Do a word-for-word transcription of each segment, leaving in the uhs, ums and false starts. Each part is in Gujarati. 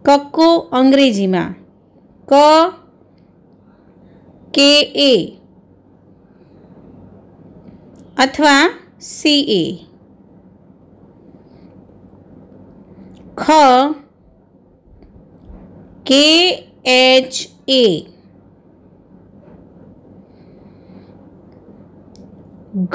કક્કો અંગ્રેજીમાં ક કે એ અથવા સી એ. ખ કે એચ એ. ગ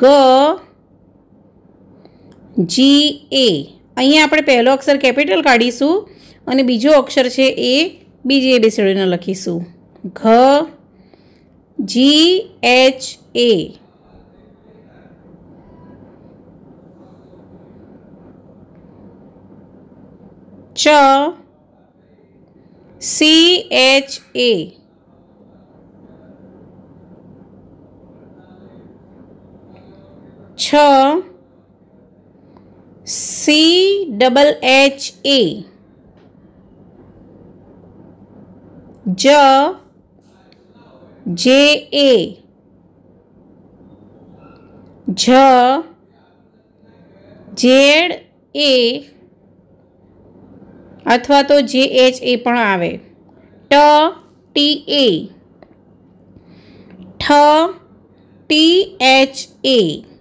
જી એ. અહીંયા આપણે પહેલો અક્ષર કેપિટલ કાઢીશું અને બીજો અક્ષર છે એ બીજી એબીસીડીનો લખીશું. ઘ જી એચ એ. ચ સી એચ એ. છ સી ડબલ એચ એ. જ જે એ. જ જેડ એ અથવા તો જે એચ એ પણ આવે. ટ ટી એ. ઠ ટી એચ એ.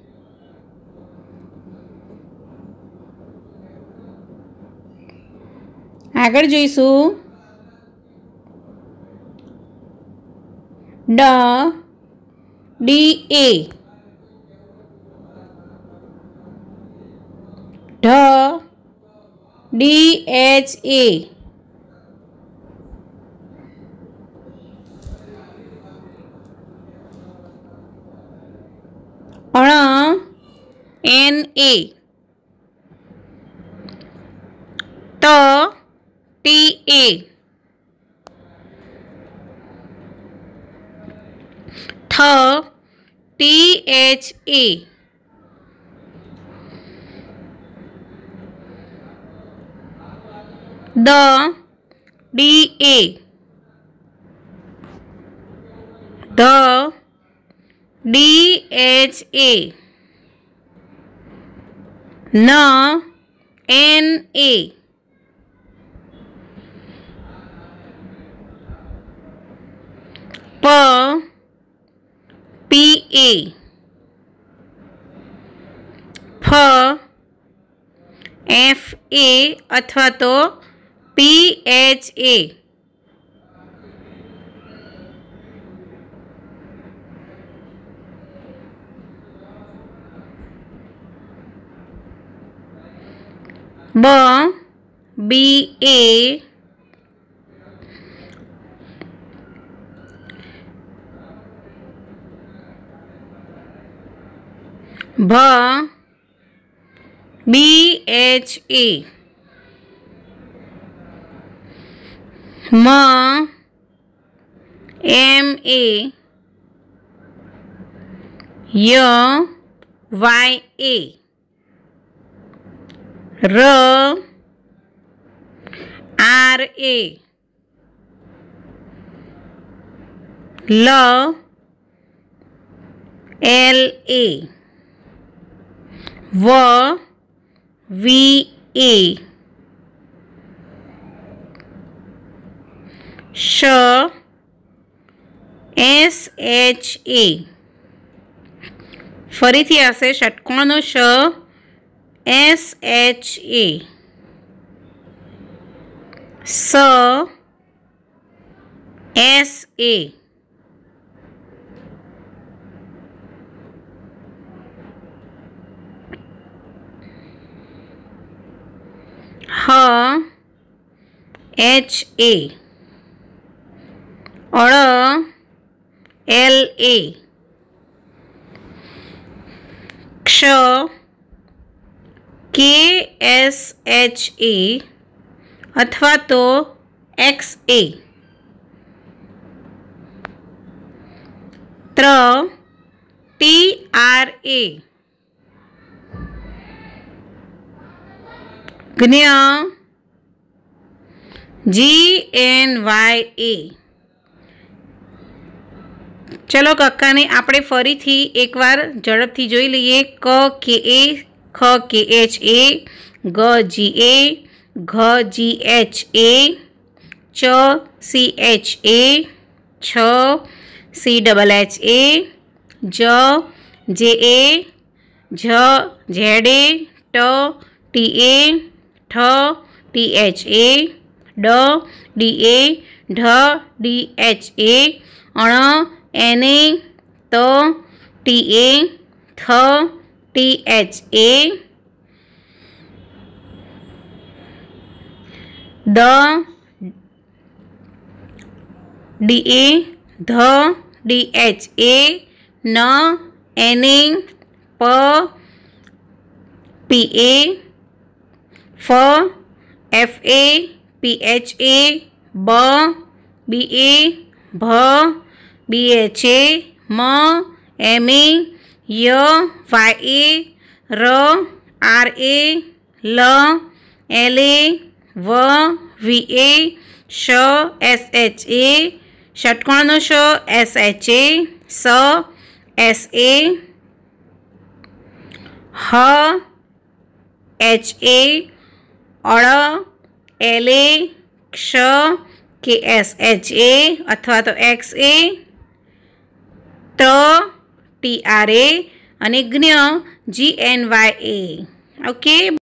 આગળ જોઈશું ડ ડી એ. ઢ ડી એચ એ. અણ એન એ. ત ટી એ. ઠ ટી એચ એ. દ ડી એ. ધ ડી એચ એ. ન એન એ. પ પી એ. ફ એફ એ અથવા તો પી એચ એ. બ બી એ. ભ બી એચ એ. મ એમ એ. ય વાય એ. ર આર એ. લ એલ એ. વ વી એ. શ એસ એચ એ. ફરીથી આવશે ષટકોણનો શ એસ એચ એ. સ એસ એ. હ એચ એ. અળ એલ એ. ક્ષ કે એસ એચ એ અથવા તો એક્સ એ. ત્ર ટી આર એ. જ્ઞ જી એન વાય એ. ચલો કક્કાને આપણે ફરીથી એકવાર ઝડપથી જોઈ લઈએ. ક કે એ. ખ કે એચ એ. ગ જી એ. ઘ જી એચ એ. च सी एच ए, छ सी डबल एच ए, ज जे ए, झ झेड ए, ट टी ए, ठ टी एच ए, ड डी ए, ढ डी एच ए, अण एन ए, त टी ए, थ टी एच ए, द डी ए, ध डी एच ए, न एन ए, प पी ए, फ F A, P H A, ब बी ए, भ बी एच ए, म एम ए, य Y A, raw R A, ल एल ए, व वी ए, श एस एच ए, षटकोणनो श एस एच ए, स एस ए, ह एच ए, अड़ एल ए, क्ष के एस एच ए अथवा तो एक्स ए, ट टी आर ए અને જ્ઞ G N Y A. Okay.